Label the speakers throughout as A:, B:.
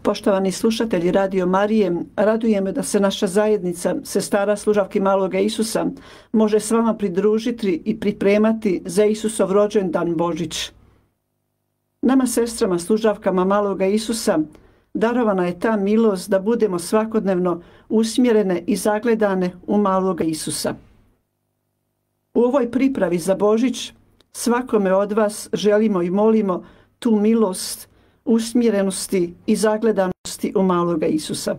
A: Poštovani slušatelji Radio Marije, raduje me da se naša zajednica sestara služavki Maloga Isusa može s vama pridružiti i pripremati za Isusov rođendan Božić. Nama sestrama služavkama Maloga Isusa darovana je ta milost da budemo svakodnevno usmjerene i zagledane u Maloga Isusa. U ovoj pripravi za Božić svakome od vas želimo i molimo tu milost, usmjerenosti i zagledanosti u Maloga Isusa.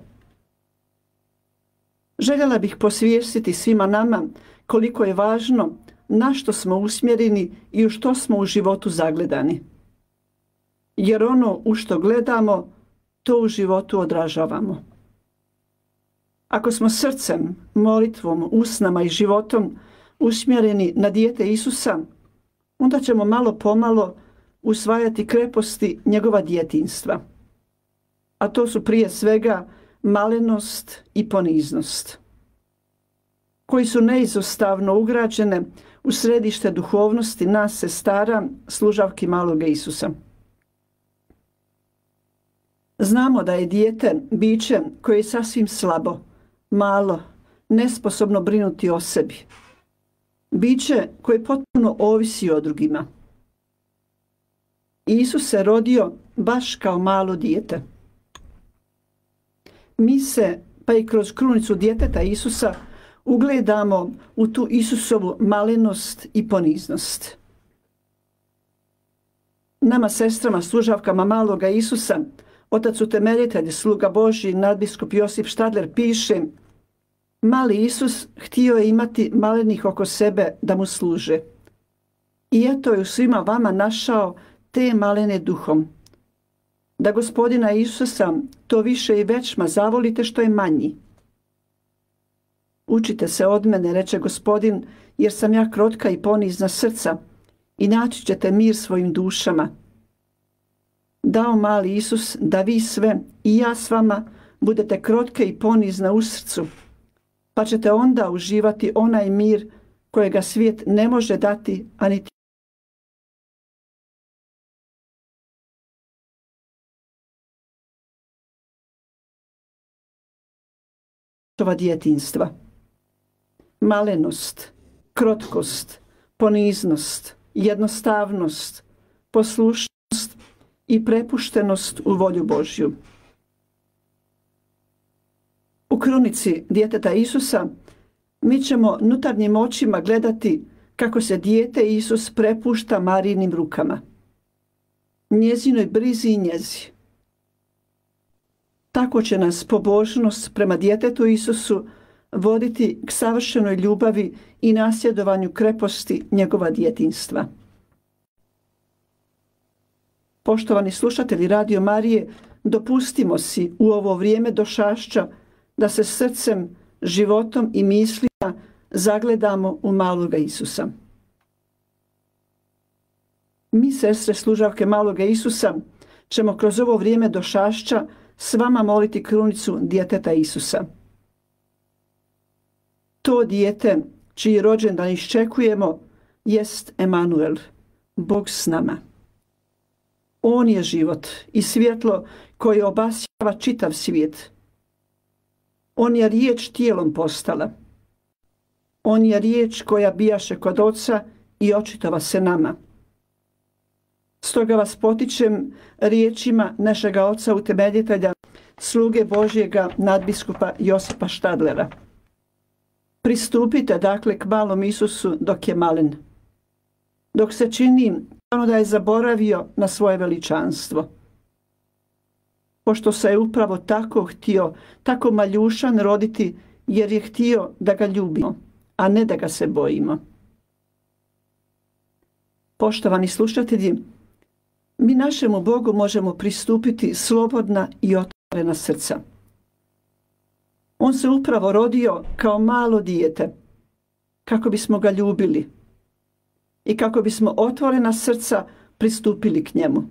A: Željela bih posvijestiti svima nama koliko je važno na što smo usmjereni i u što smo u životu zagledani. Jer ono u što gledamo, to u životu odražavamo. Ako smo srcem, molitvom, usnama i životom usmjereni na dijete Isusa, onda ćemo malo pomalo usvajati kreposti njegova djetinjstva. A to su prije svega malenost i poniznost, koji su neizostavno ugrađene u središte duhovnosti nas sestara služavki Maloga Isusa. Znamo da je dijete biće koje je sasvim slabo, malo, nesposobno brinuti o sebi. Biće koje potpuno ovisi o drugima. Isus se rodio baš kao malo dijete. Mi se, pa i kroz krunicu djeteta Isusa, ugledamo u tu Isusovu malenost i poniznost. Nama sestrama služavkama Maloga Isusa, otac utemeljitelj, sluga Božji, nadbiskup Josip Štadler piše: mali Isus htio je imati malenih oko sebe da mu služe. I eto je u svima vama našao te malene duhom. Da Gospodina Isusa to više i većma zavolite što je manji. Učite se od mene, reče Gospodin, jer sam ja krotka i ponizna srca, i naći ćete mir svojim dušama. Dao mali Isus da vi sve i ja s vama budete krotke i ponizna u srcu, pa ćete onda uživati onaj mir kojega svijet ne može dati, a niti djetinjstva. Malenost, krotkost, poniznost, jednostavnost, poslušnost i prepuštenost u volju Božju. U krunici djeteta Isusa mi ćemo nutarnjim očima gledati kako se dijete Isus prepušta Marijinim rukama, njezinoj brizi i njezi. Tako će nas pobožnost prema djetetu Isusu voditi k savršenoj ljubavi i nasljedovanju kreposti njegova djetinjstva. Poštovani slušatelji Radio Marije, dopustimo si u ovo vrijeme došašća da se srcem, životom i mislima zagledamo u Maloga Isusa. Mi, sestre služavke Maloga Isusa, ćemo kroz ovo vrijeme došašća s vama moliti krunicu djeteta Isusa. To dijete, čiji rođendan iščekujemo, jest Emanuel, Bog s nama. On je život i svjetlo koje obasjava čitav svijet. On je riječ tijelom postala. On je riječ koja bijaše kod Oca i očitova se nama. Stoga vas potičem riječima našega oca utemeljitelja, sluge Božjega nadbiskupa Josipa Štadlera. Pristupite dakle k malom Isusu dok je malen, dok se čini ono da je zaboravio na svoje veličanstvo. Pošto se je upravo tako htio, tako maljušan roditi, jer je htio da ga ljubimo, a ne da ga se bojimo. Poštovani slušatelji, mi našemu Bogu možemo pristupiti slobodna i otvorena srca. On se upravo rodio kao malo dijete, kako bismo ga ljubili i kako bismo otvorena srca pristupili k njemu.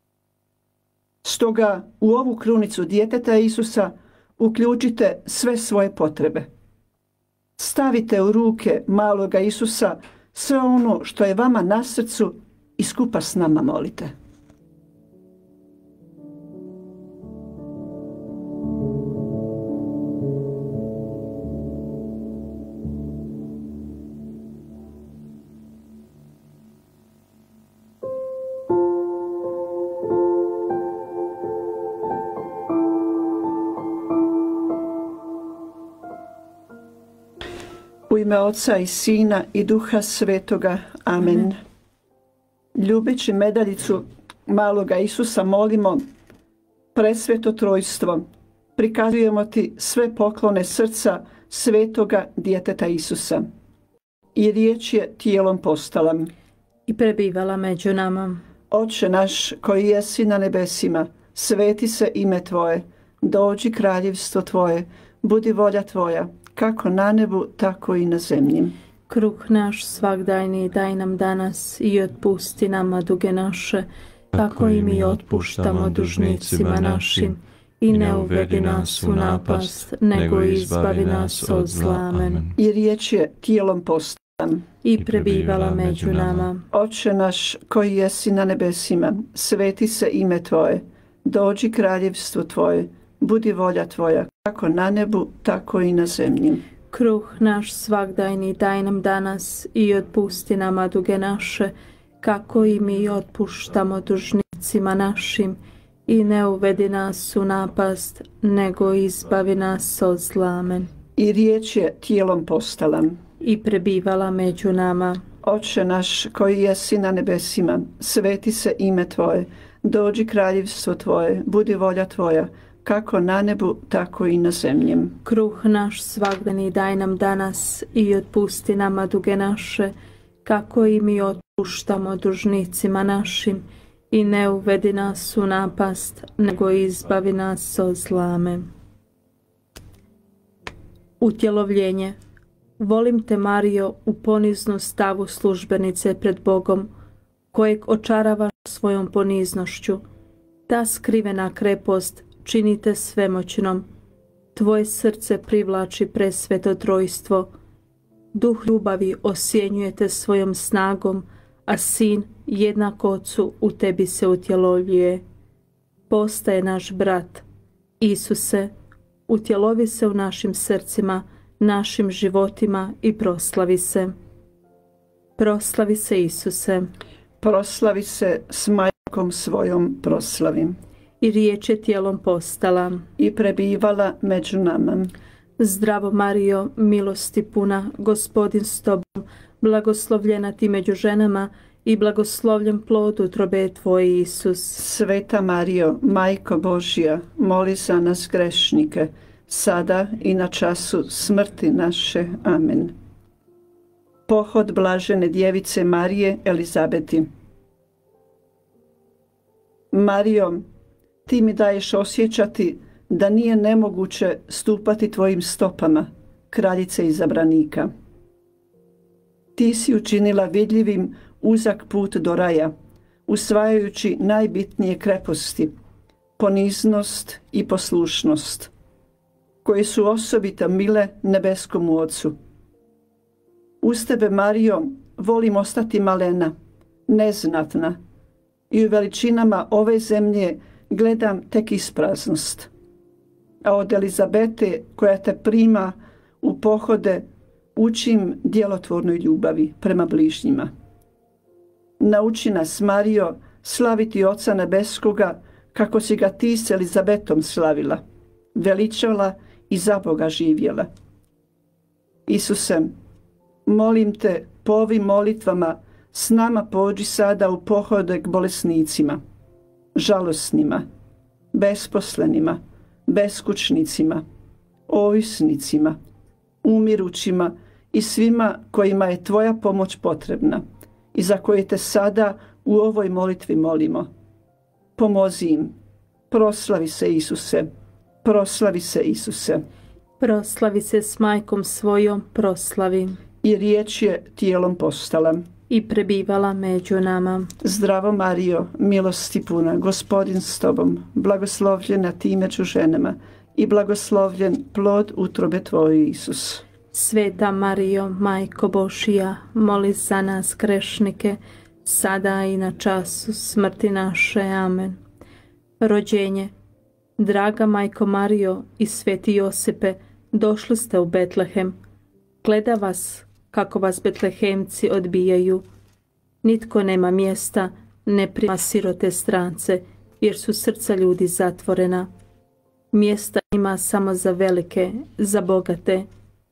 A: Stoga u ovu krunicu djeteta Isusa uključite sve svoje potrebe. Stavite u ruke maloga Isusa sve ono što je vama na srcu i skupa s nama molite. ime Oca i Sina i Duha Svetoga. Amen. Ljubeći medaljicu maloga Isusa molimo, presveto trojstvo, prikazujemo ti sve poklone srca svetoga djeteta Isusa. I riječ je tijelom postala
B: i prebivala među nama.
A: Oče naš koji jesi na nebesima, sveti se ime Tvoje, dođi kraljevstvo Tvoje, budi volja Tvoja, kako na nebu, tako i na zemlji.
B: Kruh naš svagdajni daj nam danas i otpusti nama duge naše, kako i mi otpuštamo dužnicima našim. I ne uvedi nas u napast, nego izbavi nas od zla. Amen.
A: I riječ je tijelom postala
B: i prebivala među nama.
A: Oče naš koji jesi na nebesima, sveti se ime Tvoje, dođi kraljevstvo Tvoje, budi volja Tvoja, kako na nebu, tako i na zemlji.
B: Kruh naš svagdajni daj nam danas i otpusti nama duge naše, kako i mi otpuštamo dužnicima našim. I ne uvedi nas u napast, nego izbavi nas od zla. Amen.
A: I riječ je tijelom postala
B: i prebivala među nama.
A: Oče naš koji jesi na nebesima, sveti se ime Tvoje, dođi kraljevstvo Tvoje, budi volja Tvoja, kako na nebu, tako i na zemlji.
B: Kruh naš svagdani daj nam danas i otpusti nama duge naše, kako i mi otpuštamo dužnicima našim. I ne uvedi nas u napast, nego izbavi nas od zla. Amen. Utjelovljenje. Volim te, Marijo, u poniznu stavu službenice pred Bogom, kojeg očaravaš svojom poniznošću. Ta skrivena krepost činite svemoćnom. Tvoje srce privlači presveto trojstvo. Duh ljubavi osjenjujete svojom snagom, a Sin jednak Ocu u tebi se utjelovljuje. Postaje naš brat. Isuse, utjelovi se u našim srcima, našim životima i proslavi se. Proslavi se, Isuse.
A: Proslavi se s majkom svojom proslavi.
B: I riječ je tijelom postala
A: i prebivala među nama.
B: Zdravo Marijo, milosti puna, Gospodin s tobom, blagoslovljena ti među ženama i blagoslovljen plod utrobe tvoje, Isus.
A: Sveta Marijo, Majko Božja, moli za nas grešnike, sada i na času smrti naše. Amen. Pohod blažene djevice Marije Elizabeti. Marijo, ti mi daješ osjećati da nije nemoguće stupati tvojim stopama, kraljice izabranika. Ti si učinila vidljivim uzak put do raja, usvajajući najbitnije kreposti, poniznost i poslušnost, koje su osobito mile nebeskom Ocu. Uz tebe, Marijo, volim ostati malena, neznatna, i u veličinama ove zemlje gledam tek ispraznost. A od Elizabete, koja te prima u pohode, učim djelotvornoj ljubavi prema bližnjima. Nauči nas, Marijo, slaviti Oca nebeskoga kako si ga ti s Elizabetom slavila, veličala i za Boga živjela. Isuse, molim te, po ovim molitvama s nama pođi sada u pohode k bolesnicima, žalosnima, besposlenima, beskućnicima, ovisnicima, umirućima i svima kojima je tvoja pomoć potrebna i za koje te sada u ovoj molitvi molimo. Pomozi im. Proslavi se, Isuse. Proslavi se, Isuse.
B: Proslavi se s majkom svojom, proslavi.
A: I riječ je tijelom postala
B: i prebivala među nama.
A: Zdravo Marijo, milosti puna, Gospodin s tobom, blagoslovljena ti među ženama i blagoslovljen plod utrobe tvoje, Isus.
B: Sveta Marijo, Majko Božja, moli za nas grešnike, sada i na času smrti naše. Amen. Rođenje. Draga Majko Marijo i Sveti Josipe, došli ste u Betlehem. Gleda vas kako vas Betlehemci odbijaju. Nitko nema mjesta, ne prima sirote strance, jer su srca ljudi zatvorena. Mjesta ima samo za velike, za bogate.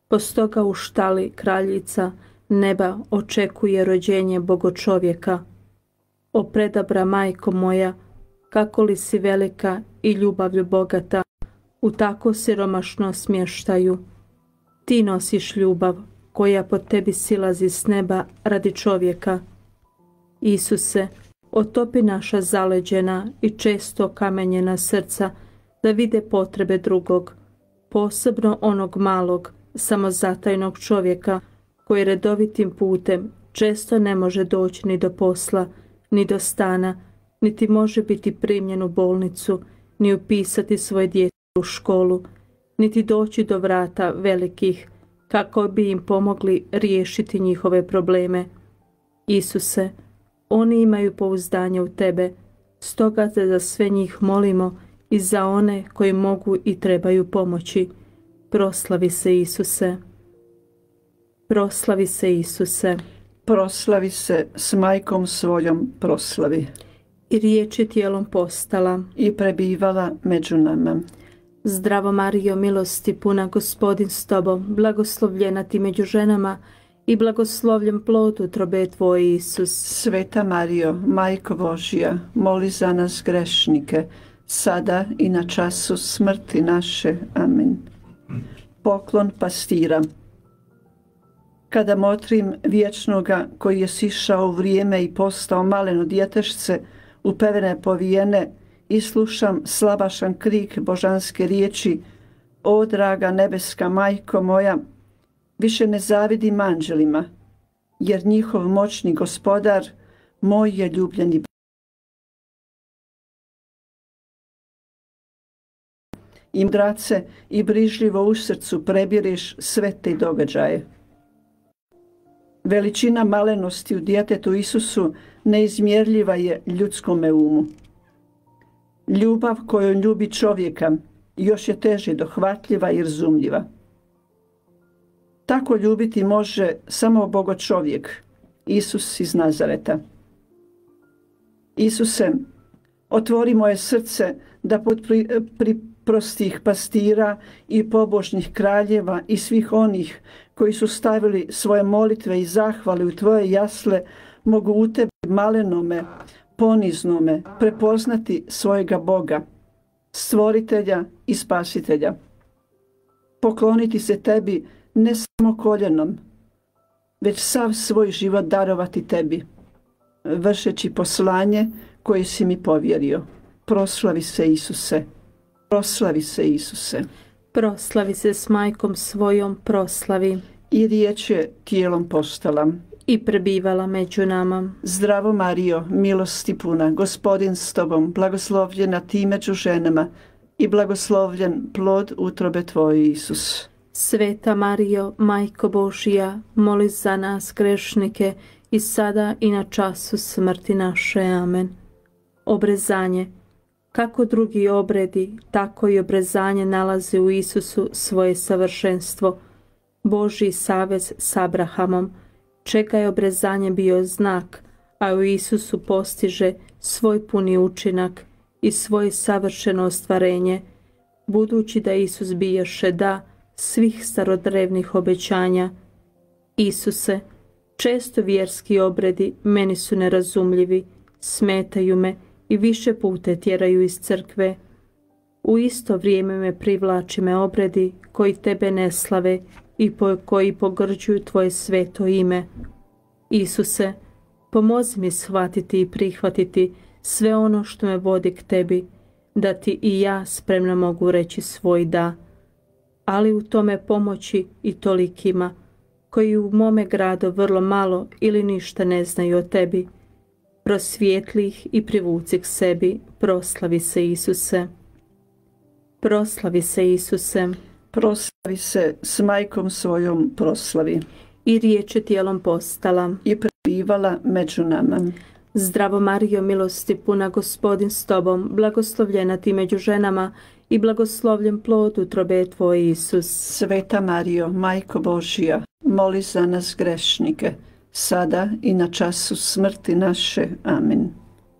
B: Postoga u štali kraljica neba očekuje rođenje bogočovjeka. O predabra majko moja, kako li si velika i ljubavlju bogata, u tako siromašno smještaju. Ti nosiš ljubav koja po tebi silazi s neba radi čovjeka. Isuse, otopi naša zaleđena i često okamenjena srca da vide potrebe drugog, posebno onog malog, samozatajnog čovjeka koji redovitim putem često ne može doći ni do posla, ni do stana, niti može biti primljen u bolnicu, ni upisati svoje dijete u školu, niti doći do vrata velikih kako bi im pomogli riješiti njihove probleme. Isuse, oni imaju pouzdanje u tebe, stoga te za sve njih molimo i za one koji mogu i trebaju pomoći. Proslavi se Isuse. Proslavi se Isuse.
A: Proslavi se s majkom svojom, proslavi.
B: I riječ je tijelom postala
A: I prebivala među nama.
B: Zdravo Marijo, milosti puna, Gospodin s tobom, blagoslovljena ti među ženama i blagoslovljen plod utrobe tvoje, Isus.
A: Sveta Marijo, Majko Božja, moli za nas grešnike, sada i na času smrti naše. Amen. Poklon pastira. Kada motrim vječnoga koji je sišao u vrijeme i postao maleno djetešce, upevene povijene, i slušam slabašan krik božanske riječi: O draga nebeska majko moja, više ne zavidim anđelima, jer njihov moćni gospodar moj je ljubljeni. I mudrace i brižljivo u srcu prebiriš sve te događaje. Veličina malenosti u djetetu Isusu neizmjerljiva je ljudskome umu. Ljubav kojom ljubi čovjeka još je teže dohvatljiva i razumljiva. Tako ljubiti može samo bogočovjek, Isus iz Nazareta. Isuse, otvori moje srce da pod prostih pastira i pobožnih kraljeva i svih onih koji su stavili svoje molitve i zahvale u tvoje jasle, mogu u tebi malenome, poniznome prepoznati svojega Boga, stvoritelja i spasitelja. Pokloniti se tebi ne samo koljenom, već sav svoj život darovati tebi, vršeći poslanje koje si mi povjerio. Proslavi se Isuse. Proslavi se Isuse.
B: Proslavi se s majkom svojom, proslavi.
A: I riječ je tijelom postala
B: I prebivala među nama.
A: Zdravo Marijo, milosti puna, Gospodin s tobom, blagoslovljena ti među ženama i blagoslovljen plod utrobe tvoje, Isus.
B: Sveta Marijo, Majko Božja, moli za nas grešnike i sada i na času smrti naše. Amen. Obrezanje. Kako drugi obredi, tako i obrezanje nalazi u Isusu svoje savršenstvo. Božji savez s Abrahamom, čega je obrezanje bio znak, a u Isusu postiže svoj puni učinak i svoje savršeno ostvarenje, budući da Isus biješe da svih starodrevnih obećanja. Isuse, često vjerski obredi meni su nerazumljivi, smetaju me i više puta tjeraju iz crkve. U isto vrijeme me privlači me obredi koji tebe ne slave i koji pogrđuju tvoje sveto ime. Isuse, pomozi mi shvatiti i prihvatiti sve ono što me vodi k tebi, da ti i ja spremno mogu reći svoj da. Ali u tome pomoći i tolikima koji u mome gradu vrlo malo ili ništa ne znaju o tebi. Prosvijetli ih i privuci k sebi. Proslavi se Isuse. Proslavi se Isuse.
A: Proslavi se s majkom svojom, proslavi.
B: I riječ je tijelom postala
A: I prebivala među nama.
B: Zdravo Marijo, milosti puna, Gospodin s tobom, blagoslovljena ti među ženama i blagoslovljen plod utrobe tvoje, Isus.
A: Sveta Marijo, Majko Božja, moli za nas grešnike, sada i na času smrti naše. Amen.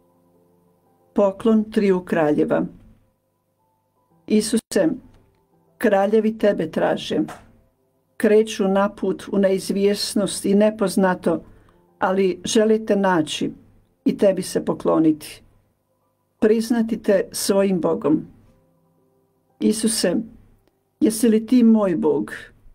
A: Poklon triju kraljeva. Isuse, kraljevi tebe traže. kreću na put u neizvjesnost i nepoznato, ali žele te naći i tebi se pokloniti. Priznati te svojim Bogom. Isuse, jesi li ti moj Bog?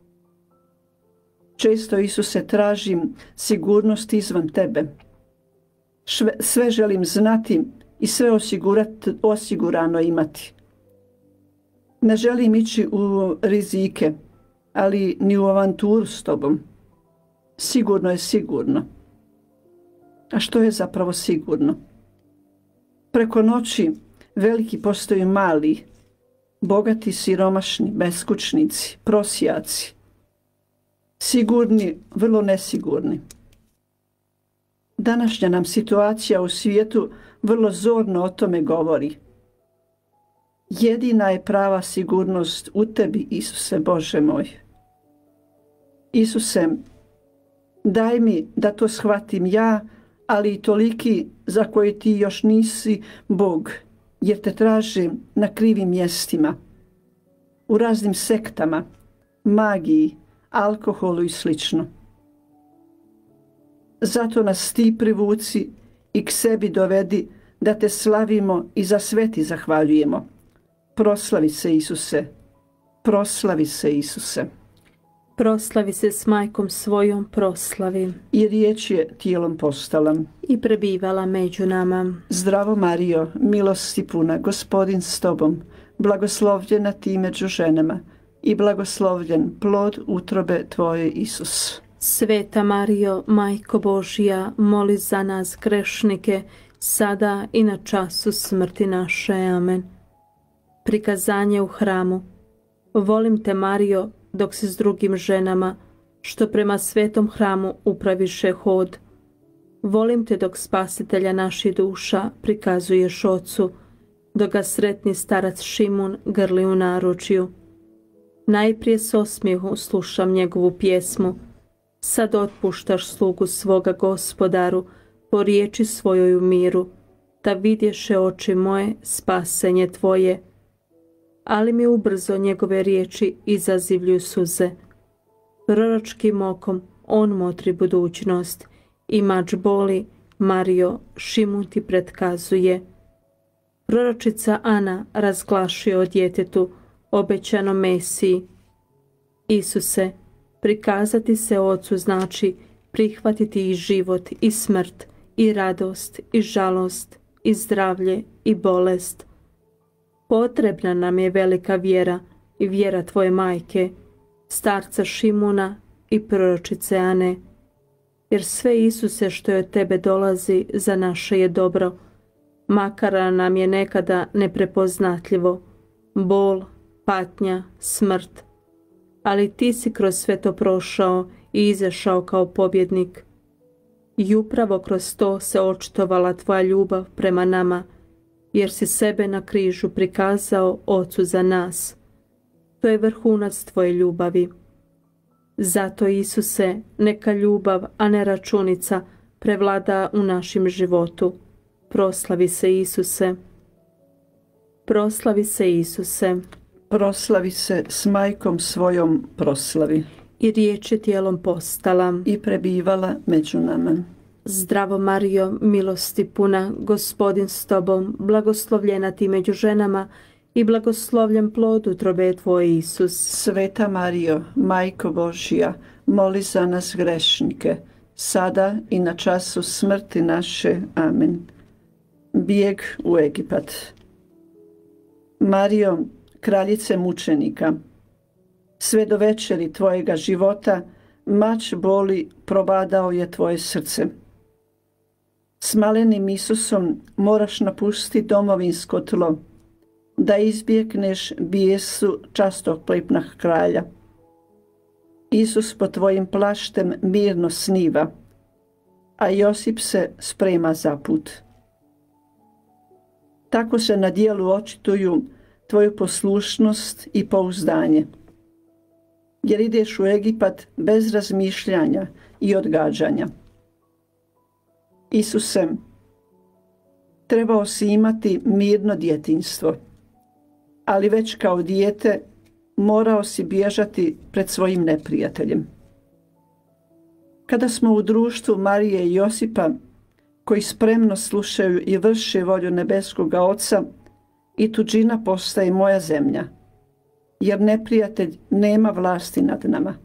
A: Često, Isuse, tražim sigurnost izvan tebe. Sve želim znati i sve osigurano imati. Ne želim ići u rizike, ali ni u avanturu s tobom. Sigurno je sigurno. A što je zapravo sigurno? Preko noći veliki postaju mali, bogati, siromašni, beskućnici, prosjaci. Sigurni, vrlo nesigurni. Današnja nam situacija u svijetu vrlo zorno o tome govori. Jedina je prava sigurnost u tebi, Isuse Bože moj. Isuse, daj mi da to shvatim ja, ali i toliki za koji ti još nisi Bog, jer te tražim na krivim mjestima, u raznim sektama, magiji, alkoholu i slično. Zato nas ti privuci i k sebi dovedi da te slavimo i za sve ti zahvaljujemo. Proslavi se, Isuse, proslavi se, Isuse.
B: Proslavi se s majkom svojom, proslavi.
A: I riječ je tijelom postala
B: I prebivala među nama.
A: Zdravo Marijo, milosti puna, Gospodin s tobom, blagoslovljena ti među ženama i blagoslovljen plod utrobe tvoje, Isus.
B: Sveta Marijo, Majko Božja, moli za nas grešnike, sada i na času smrti naše. Amen. Prikazanje u hramu. Volim te, Marijo, dok si s drugim ženama, što prema svetom hramu upraviše hod. Volim te dok spasitelja naših duša prikazuješ Ocu, dok ga sretni starac Šimun grli u naručju. Najprije s osmijehom slušam njegovu pjesmu, sad otpuštaš slugu svoga Gospodaru, po riječi svojoj u miru, da vidješe oči moje spasenje tvoje. Ali mi ubrzo njegove riječi izazivljuju suze. Proročkim okom on motri budućnost i mač boli, Marijo, Šimun ti pretkazuje. Proročica Ana razglašuje o djetetu, obećano Mesiji. Isuse, prikazati se Ocu znači prihvatiti i život i smrt i radost i žalost i zdravlje i bolest. Potrebna nam je velika vjera i vjera tvoje majke, starca Šimuna i proročice Ane, jer sve, Isuse, što je od tebe dolazi za naše je dobro, makar nam je nekada neprepoznatljivo, bol, patnja, smrt, ali ti si kroz sve to prošao i izašao kao pobjednik. I upravo kroz to se očitovala tvoja ljubav prema nama, jer si sebe na križu prikazao Ocu za nas. To je vrhunac tvoje ljubavi. Zato, Isuse, neka ljubav, a ne računica, prevlada u našem životu. Proslavi se, Isuse. Proslavi se, Isuse.
A: Proslavi se s majkom svojom, proslavi.
B: I riječ je tijelom postala
A: I prebivala među nama.
B: Zdravo Marijo, milosti puna, Gospodin s tobom, blagoslovljena ti među ženama i blagoslovljen plod utrobe tvoje, Isus.
A: Sveta Marijo, Majko Božja, moli za nas grešnike, sada i na času smrti naše. Amen. Bijeg u Egipat. Marijo, kraljice mučenika, sve do večeri tvojega života mač boli probadao je tvoje srce. S malenim Isusom moraš napustiti domovinsko tlo, da izbjegneš bijesu častoplepnog kralja. Isus pod tvojim plaštem mirno sniva, a Josip se sprema za put. Tako se na djelu očituju tvoju poslušnost i pouzdanje, jer ideš u Egipat bez razmišljanja i odgađanja. Isuse, trebao si imati mirno djetinjstvo, ali već kao dijete morao si bježati pred svojim neprijateljem. Kada smo u društvu Marije i Josipa, koji spremno slušaju i vrše volju nebeskoga Oca, i tuđina postaje moja zemlja, jer neprijatelj nema vlasti nad nama.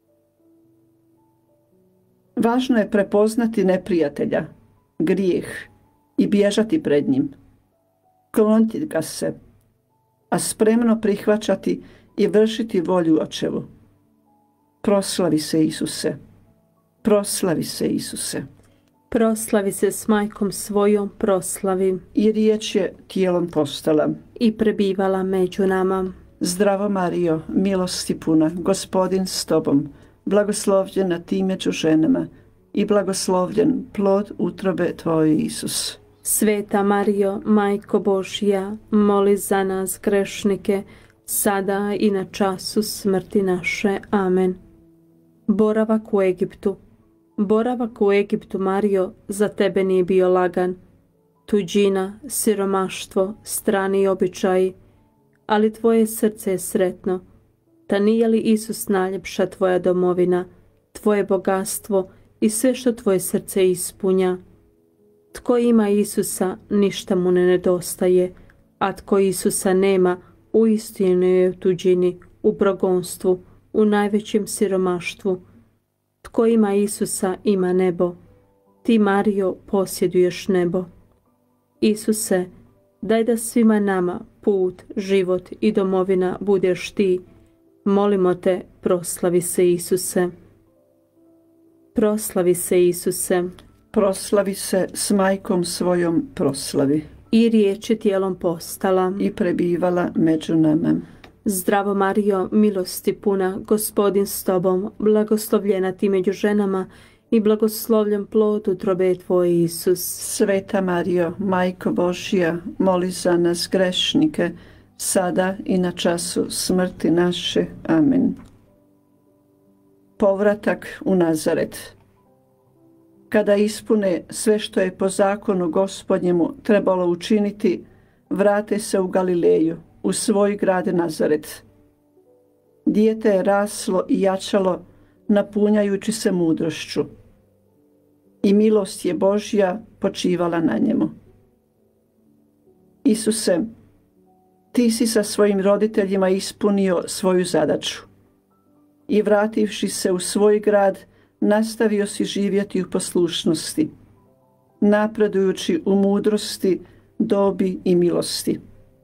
A: Važno je prepoznati neprijatelja, grijeh, i bježati pred njim, kloniti ga se, a spremno prihvaćati i vršiti volju Očevu. Proslavi se Isuse, proslavi se Isuse.
B: Proslavi se s majkom svojom, proslavi.
A: I riječ je tijelom postala
B: I prebivala među nama.
A: Zdravo Marijo, milosti puna, Gospodin s tobom, blagoslovljena ti među ženama i blagoslovljen plod utrobe tvoje, Isus.
B: Sveta Marijo, Majko Božja, moli za nas grešnike, sada i na času smrti naše. Amen. Boravak u Egiptu. Boravak u Egiptu, Marijo, za tebe nije bio lagan. Tuđina, siromaštvo, strani običaji, ali tvoje srce je sretno. Ta nije li Isus najljepša tvoja domovina, tvoje bogatstvo i sve što tvoje srce ispunja? Tko ima Isusa, ništa mu ne nedostaje, a tko Isusa nema, uistinu je u tuđini, u progonstvu, u najvećem siromaštvu. Tko ima Isusa, ima nebo. Ti, Marijo, posjeduješ nebo. Isuse, daj da svima nama put, život i domovina budeš ti. Molimo te, proslavi se Isuse. Proslavi se Isuse.
A: Proslavi se s majkom svojom, proslavi.
B: I riječ je tijelom postala
A: I prebivala među nama.
B: Zdravo Marijo, milosti puna, Gospodin s tobom, blagoslovljena ti među ženama i blagoslovljen plod utrobe tvoje, Isus.
A: Sveta Marijo, Majko Božja, moli za nas grešnike, sada i na času smrti naše. Amen. Povratak u Nazaret. Kada ispune sve što je po zakonu Gospodnjemu trebalo učiniti, vrate se u Galileju, u svoj grad Nazaret. Dijete je raslo i jačalo, napunjajući se mudrošću, i milost je Božja počivala na njemu. Isuse, ti si sa svojim roditeljima ispunio svoju zadaću i vrativši se u svoj grad, nastavio si živjeti u poslušnosti, napredujući u mudrosti, dobi i milosti.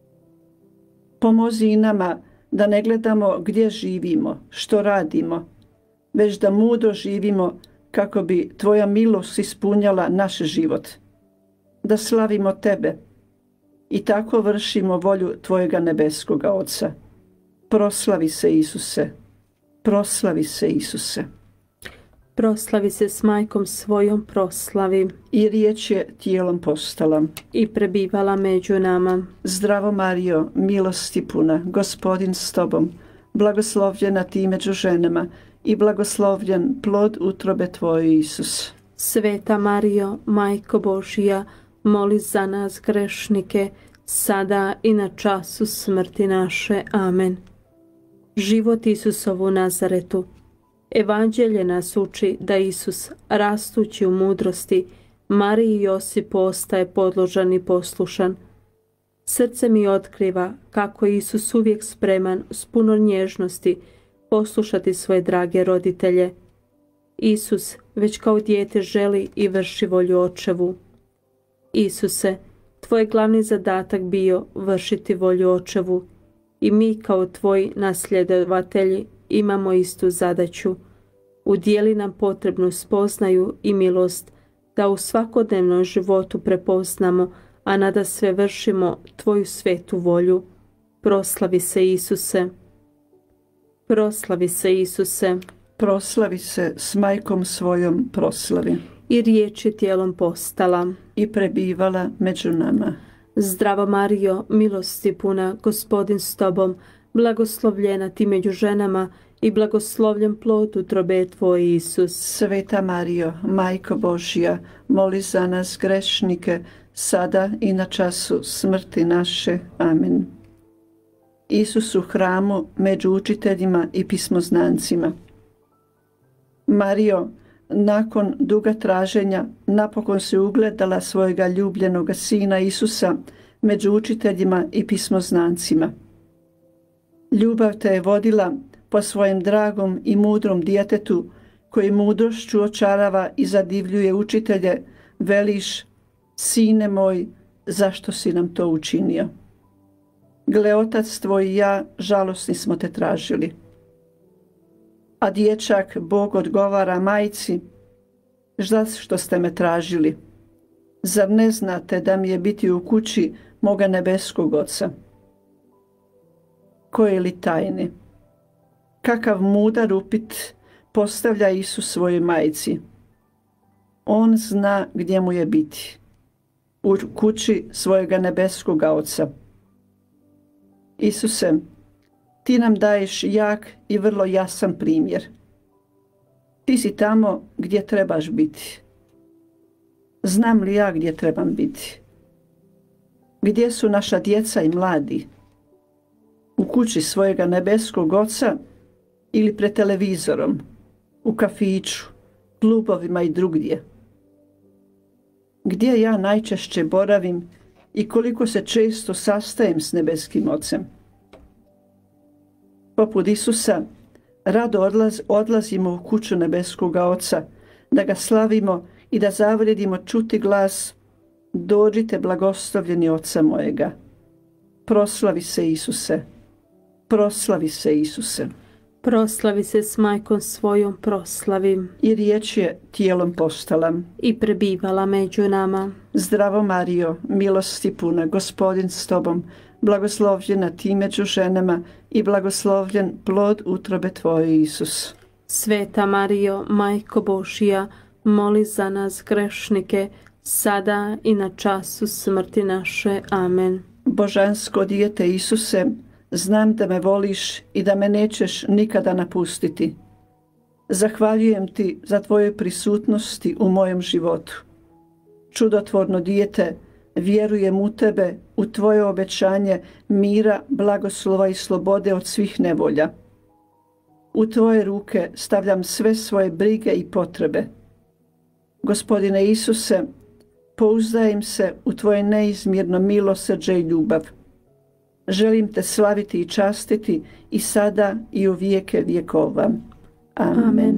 A: Pomozi i nama da ne gledamo gdje živimo, što radimo, već da mudro živimo kako bi tvoja milost ispunjala naš život, da slavimo tebe i tako vršimo volju tvojega nebeskoga Oca. Proslavi se Isuse, proslavi se Isuse.
B: Proslavi se s majkom svojom, proslavi.
A: I riječ je tijelom postala
B: I prebivala među nama.
A: Zdravo Marijo, milosti puna, Gospodin s tobom, blagoslovljena ti među ženama i blagoslovljen plod utrobe tvoje, Isus.
B: Sveta Marijo, Majko Božja, moli za nas grešnike, sada i na času smrti naše. Amen. Život Isusov u Nazaretu. Evanđelje nas uči da Isus, rastući u mudrosti, Mariji i Josipu ostaje podložan i poslušan. Srce mi otkriva kako je Isus uvijek spreman s puno nježnosti poslušati svoje drage roditelje. Isus već kao dijete želi i vrši volju Očevu. Isuse, tvoj glavni zadatak bio vršiti volju Očevu i mi kao tvoji nasljedovatelji imamo istu zadaću. Udijeli nam potrebnu spoznaju i milost da u svakodnevnom životu prepoznamo, a nada sve vršimo tvoju svetu volju. Proslavi se Isuse. Proslavi se Isuse.
A: Proslavi se s majkom svojom, proslavi.
B: I riječ je tijelom postala
A: I prebivala među nama.
B: Zdravo Marijo, milosti puna, Gospodin s tobom, blagoslovljena ti među ženama i blagoslovljen plod utrobe tvoje, Isus.
A: Sveta Marijo, Majko Božja, moli za nas grešnike, sada i na času smrti naše. Amen. Isus u hramu među učiteljima i pismoznancima. Marijo, nakon duga traženja, napokon si ugledala svojega ljubljenoga sina Isusa među učiteljima i pismoznancima. Ljubav te je vodila po svojem dragom i mudrom djetetu, koji mudrošću očarava i zadivljuje učitelje, veliš: Sine moj, zašto si nam to učinio? Gle, otac tvoj i ja žalosni smo te tražili. A dječak Bog odgovara majci: Zašto ste me tražili? Zar ne znate da mi je biti u kući moga nebeskog Oca? Koje li tajne? Kakav mudar upit postavlja Isus svojoj majci. On zna gdje mu je biti. U kući svojega nebeskoga Oca. Isuse, ti nam daješ jak i vrlo jasan primjer. Ti si tamo gdje trebaš biti. Znam li ja gdje trebam biti? Gdje su naša djeca i mladi? U kući svojega nebeskog Oca ili pred televizorom, u kafiću, klubovima i drugdje? Gdje ja najčešće boravim i koliko se često sastajem s nebeskim Ocem? Poput Isusa, rado odlazimo u kuću nebeskoga Oca, da ga slavimo i da zavrijedimo čuti glas: Dođite blagoslovljeni Oca mojega. Proslavi se Isuse, proslavi se Isuse.
B: Proslavi se s majkom svojom, proslavim.
A: I riječ je tijelom postala
B: I prebivala među nama.
A: Zdravo Marijo, milosti puna, Gospodin s tobom, blagoslovljena ti među ženama i blagoslovljen plod utrobe tvoje, Isus.
B: Sveta Marijo, Majko Božja, moli za nas grešnike, sada i na času smrti naše. Amen.
A: Božansko dijete Isuse, znam da me voliš i da me nećeš nikada napustiti. Zahvaljujem ti za tvoje prisutnosti u mojem životu. Čudotvorno dijete, vjerujem u tebe, u tvoje obećanje mira, blagoslova i slobode od svih nevolja. U tvoje ruke stavljam sve svoje brige i potrebe. Gospodine Isuse, pouzdajem se u tvoje neizmjerno milosrđe i ljubav. Želim te slaviti i častiti i sada i u vijeke vjekova. Amen.
B: Amen.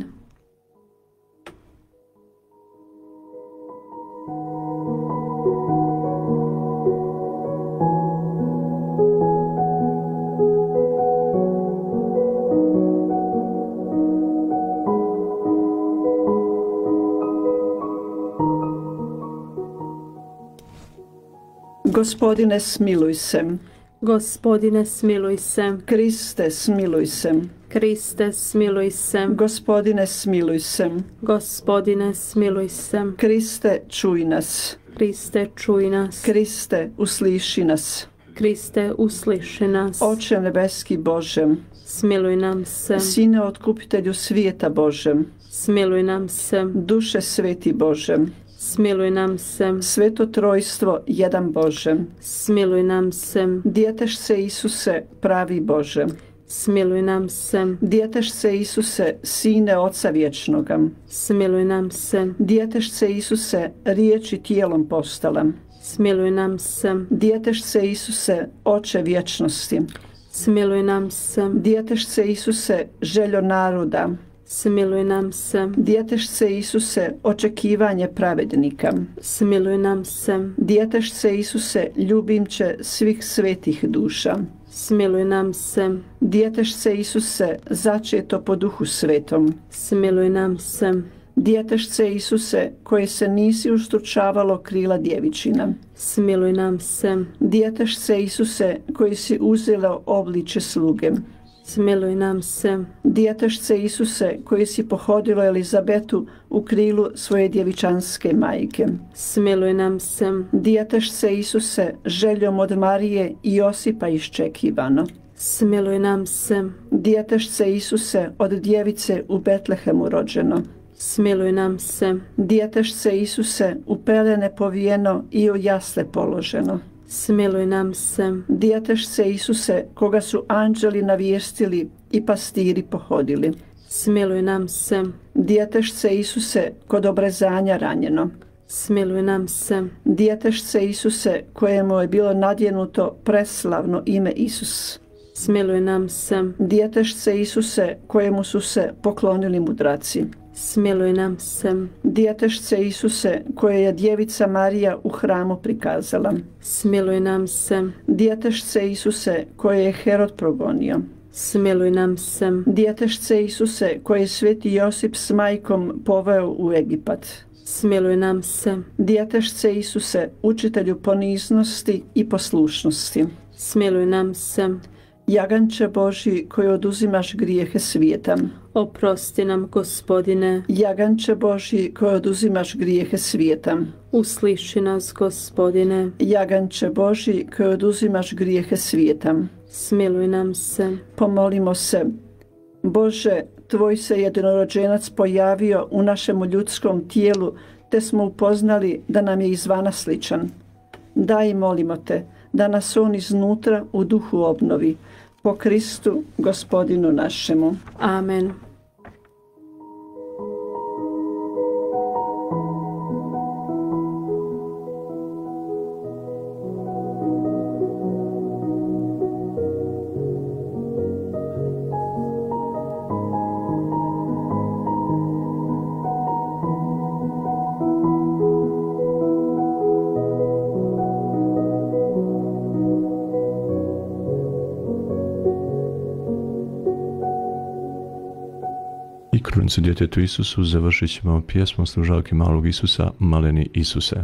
A: Gospodine, smiluj se.
B: Gospodine, smiluj se.
A: Kriste, smiluj se.
B: Kriste, smiluj se.
A: Gospodine, smiluj se.
B: Gospodine, smiluj se.
A: Kriste, čuj nas.
B: Kriste, čuj nas.
A: Kriste, usliši nas.
B: Kriste, usliši nas.
A: Oče nebeski Bože,
B: smiluj nam se.
A: Sine otkupitelju svijeta Bože,
B: smiluj nam se.
A: Duše sveti Bože,
B: smiluj nam se.
A: Sveto trojstvo jedan Bože,
B: smiluj nam se.
A: Djetešce Isuse, pravi Bože,
B: smiluj nam se.
A: Djetešce Isuse, Sine Oca vječnoga,
B: smiluj nam se.
A: Djetešce Isuse, riječi tijelom postala,
B: smiluj nam se.
A: Djetešce Isuse, Oče vječnosti,
B: smiluj nam se.
A: Djetešce Isuse, željo naroda,
B: smiluj nam se.
A: Djetešce Isuse, očekivanje pravednika,
B: smiluj nam se.
A: Djetešce Isuse, ljubimče svih svetih duša,
B: smiluj nam se.
A: Djetešce Isuse, začeto po Duhu Svetom,
B: smiluj nam se.
A: Djetešce Isuse, koje se nisi ustručavalo krila djevičina,
B: smiluj nam se.
A: Djetešce Isuse, koji si uzelo obliče sluge,
B: smiluj nam se.
A: Djetešce Isuse, koji si pohodilo Elizabetu u krilu svoje djevičanske majke,
B: smiluj nam se.
A: Djetešce Isuse, željom od Marije i Josipa iščekivano,
B: smiluj nam se.
A: Djetešce Isuse, od djevice u Betlehemu rođeno,
B: smiluj nam se.
A: Djetešce Isuse, u pelene povijeno i u jasle položeno,
B: smiluj nam se.
A: Djetešce Isuse, koga su anđeli navijestili i pastiri pohodili.
B: Smiluj nam se.
A: Djetešce Isuse, kod obrezanja ranjeno.
B: Smiluj nam se.
A: Djetešce Isuse, kojemu je bilo nadjenuto preslavno ime Isus.
B: Smiluj nam se.
A: Djetešce Isuse, kojemu su se poklonili mudraci.
B: Smiluj nam se.
A: Djetešce Isuse, koje je djevica Marija u hramu prikazala.
B: Smiluj nam se.
A: Djetešce Isuse, koje je Herod progonio.
B: Smiluj nam se.
A: Djetešce Isuse, koje je sveti Josip s majkom poveo u Egipat.
B: Smiluj nam se.
A: Djetešce Isuse, učitelju poniznosti i poslušnosti.
B: Smiluj nam se.
A: Jaganče Božji, koji oduzimaš grijehe svijeta.
B: Oprosti nam, Gospodine.
A: Jaganče Božji, koji oduzimaš grijehe svijeta.
B: Usliši nas, Gospodine.
A: Jaganče Božji, koji oduzimaš grijehe svijeta.
B: Smiluj nam se.
A: Pomolimo se. Bože, Tvoj se jednorođenac pojavio u našemu ljudskom tijelu, te smo upoznali da nam je izvana sličan. Daj, molimo Te, da nas on iznutra u duhu obnovi. Po Kristu, Gospodinu našemu.
B: Amen.
C: Krunicu djetetu Isusu završit ćemo pjesmom Služavke malog Isusa, Maleni Isuse.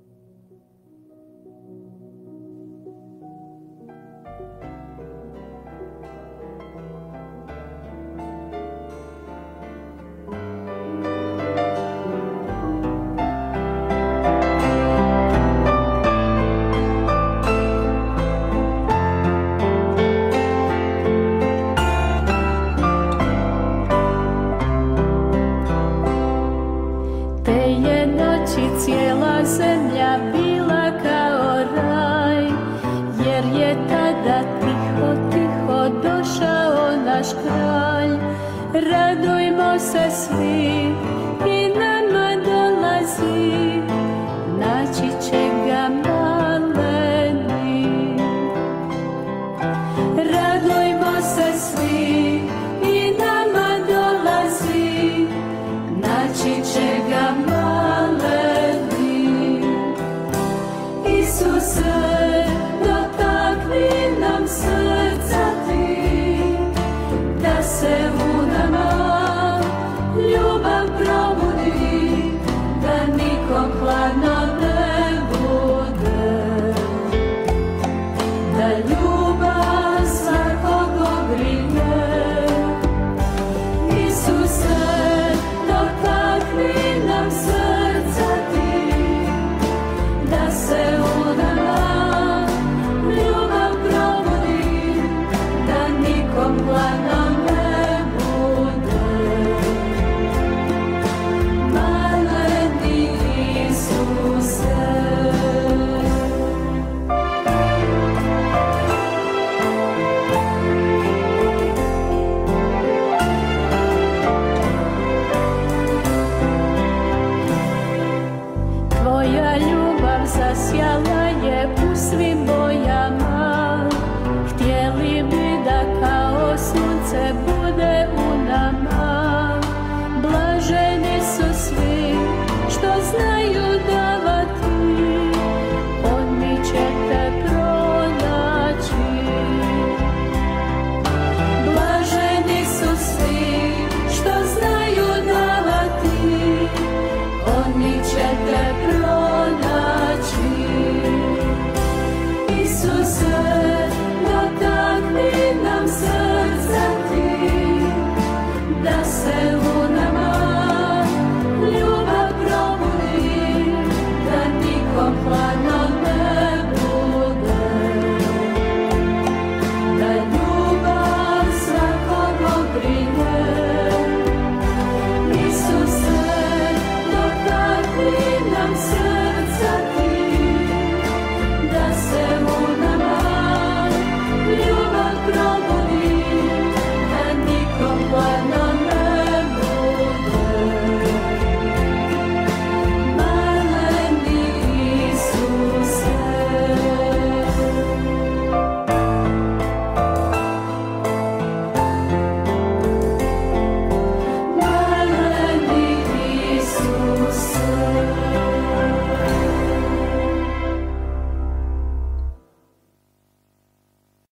D: Cijela zemlja bila kao raj, jer je tada tiho, tiho došao naš kralj. Radujmo se svi i nama dolazi